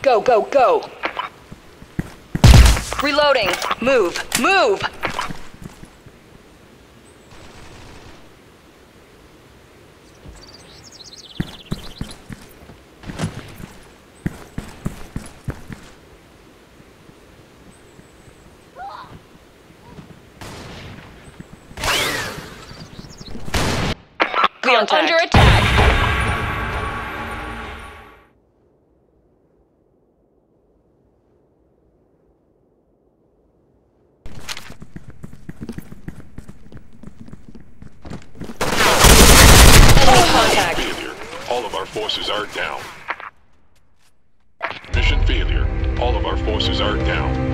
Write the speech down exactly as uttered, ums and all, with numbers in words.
Go, go, go! Reloading! Move! Move! We are under attack! Enemy contact! Failure. All of our forces are down. Mission failure. All of our forces are down.